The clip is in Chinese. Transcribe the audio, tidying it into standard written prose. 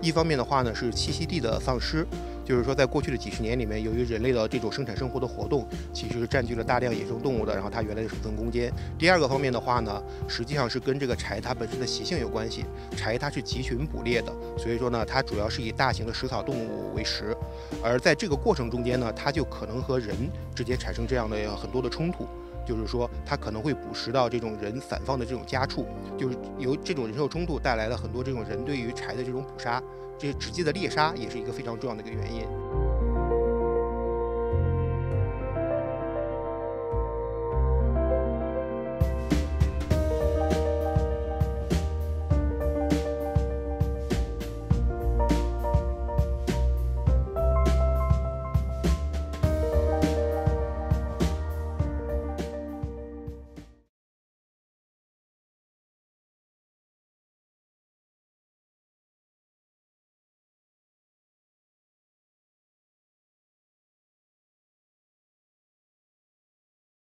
一方面的话呢是栖息地的丧失，就是说在过去的几十年里面，由于人类的这种生产生活的活动，其实占据了大量野生动物的，然后它原来的生存空间。第二个方面的话呢，实际上是跟这个柴它本身的习性有关系。柴它是集群捕猎的，所以说呢，它主要是以大型的食草动物为食，而在这个过程中间呢，它就可能和人之间产生这样的很多的冲突。就是说，它可能会捕食到这种人散放的这种家畜，就是由这种人兽冲突带来了很多这种人对于柴的这种捕杀，这直接的猎杀也是一个非常重要的一个原因。